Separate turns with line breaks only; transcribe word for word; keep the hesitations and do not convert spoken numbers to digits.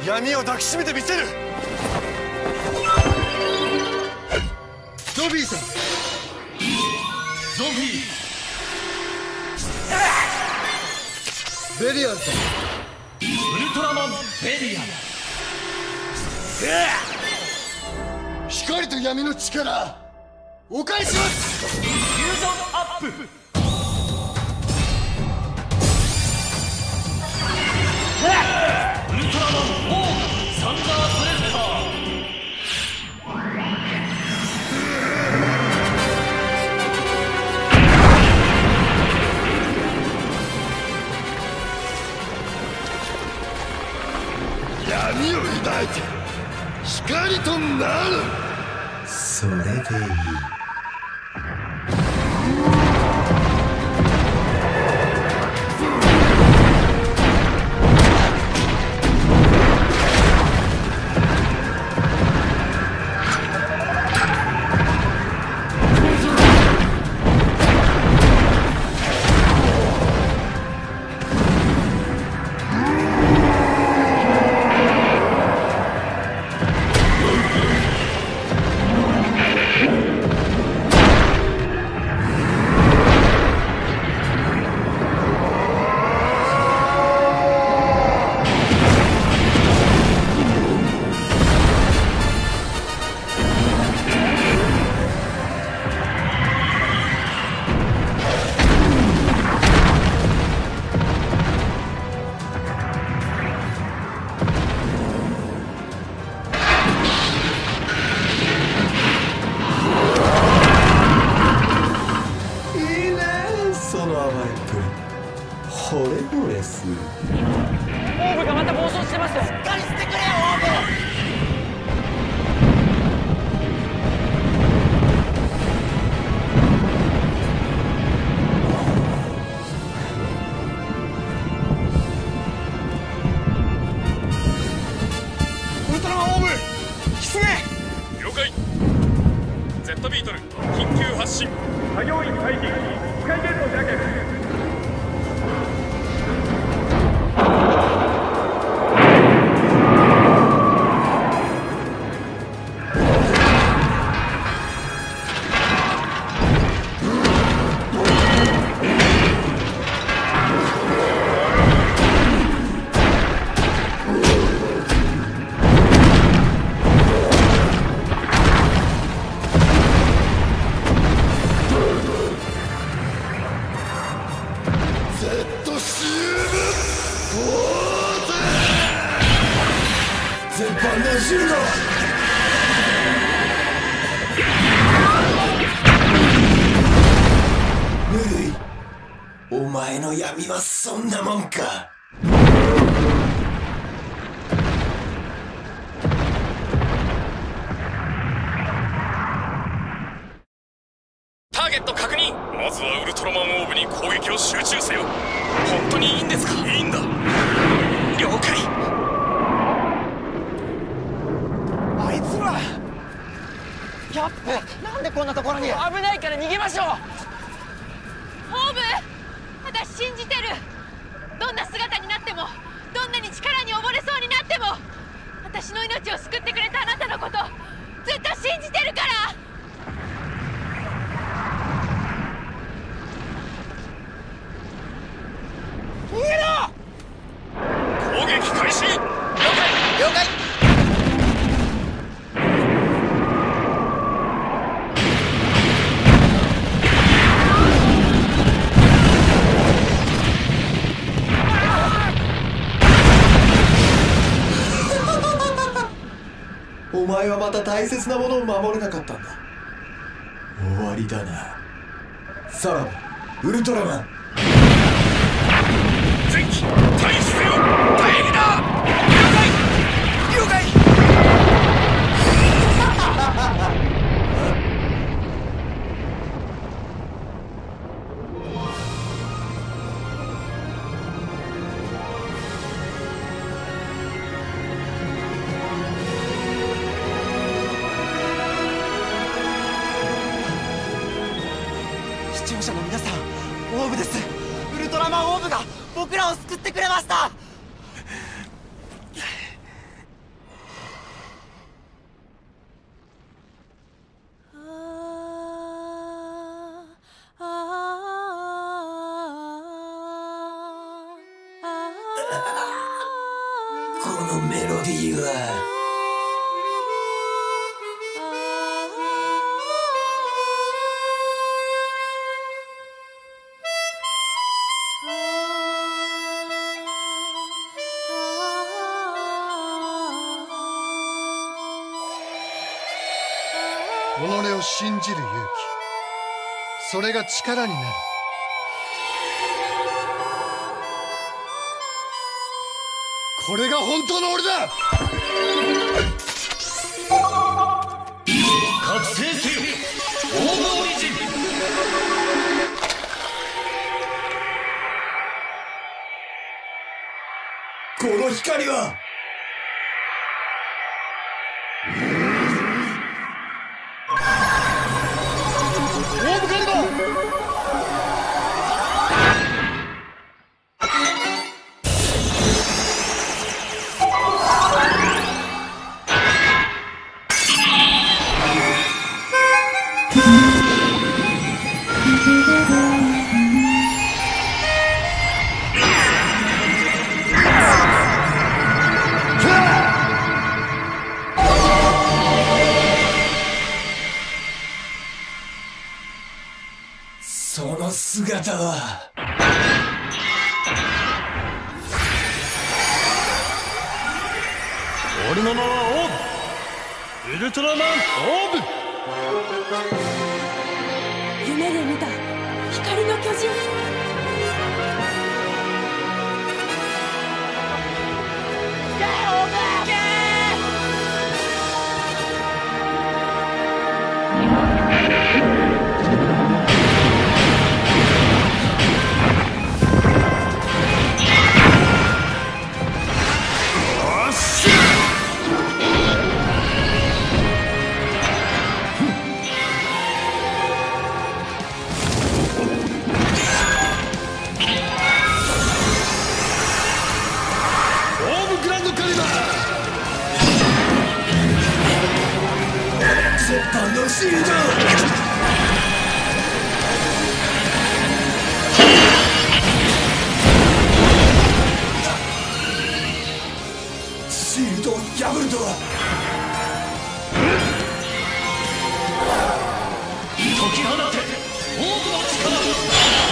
闇を抱きしめてみせる。ゾフィーさん。ゾフィー。ベリアルさん。
ウルトラマンベリアル。
光と闇の力お返します。
フュージョンアップ。ウルトラマンオーサンダーブレスター。
闇を抱いて光となる。
それでいい。惚れ惚れする。
オーブがまた暴走してますよ。しっかりしてくれよオーブ。ウルトラマンオーブ出現。
了解。 Z ビートル緊急発進。
作業員待機。スカイゲートジャケット。
全般の銃がぬい、お前の闇はそんなもんか。
ターゲット確認。まずはウルトラマンオーブに攻撃を集中せよ。本当にいいんですか？いいんだ。了解。
あいつらキャップ、なんでこんなところに。危ないから逃げましょう。
オーブ、私信じてる。どんな姿になっても、どんなに力に溺れそうになっても、私の命を救ってくれたあなたのことずっと信じてるから。
逃げろ。
攻撃開始。了解
了解。
お前はまた大切なものを守れなかったんだ。終わりだな。さらばウルトラマン。
前期退避せよ。大撃だ。了解了解。
視聴者の皆さん、オーブです。ウルトラマンオーブが僕らを救ってくれました。
このメロディーは。
己を信じる勇気、それが力になる。これが本当の俺だ。
覚醒せよオーブオリジン。
この光は
オーブカリバー。
その姿は。
俺の名はオーブ、ウルトラマンオーブ。
夢で見た光の巨人。
絶版のシールド。シールドを破るとは。
解き放てオーブの力。